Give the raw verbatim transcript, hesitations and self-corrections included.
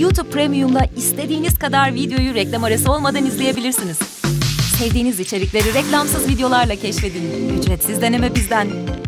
YouTube Premium'da istediğiniz kadar videoyu reklam arası olmadan izleyebilirsiniz. Sevdiğiniz içerikleri reklamsız videolarla keşfedin. Ücretsiz deneme bizden.